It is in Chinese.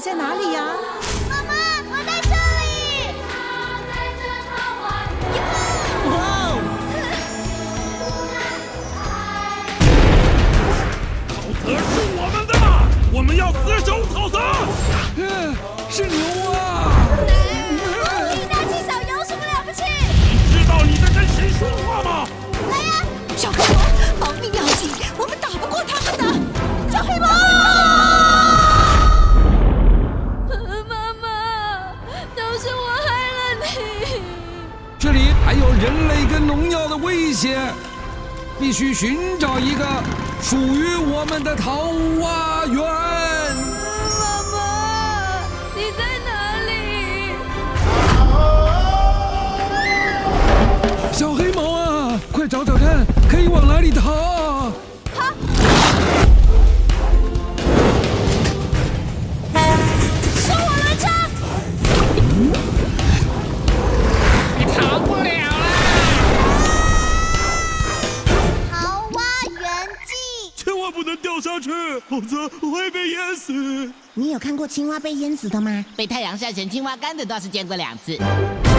在哪里呀？ 妈妈，我在这里。 哇！ 沼泽是我们的，我们要死守草泽。 是牛啊！ 力大气小有什么了不起？ 你知道你在跟谁说话吗？ 来呀！ 小黑魔，保命要紧，我们打不过他们的。 小黑魔！ 妈妈，都是我害了你。 这里还有人类跟农药的威胁，必须寻找一个属于我们的桃花源。 妈妈，你在哪里？ 小黑毛啊，快找找看，可以往哪里逃啊？ 收我轮枪！ 你逃不了了！ 桃花源记。 千万不能掉下去，否则会被淹死。 你有看过青蛙被淹死的吗？ 被太阳晒成青蛙干的倒是见过2次。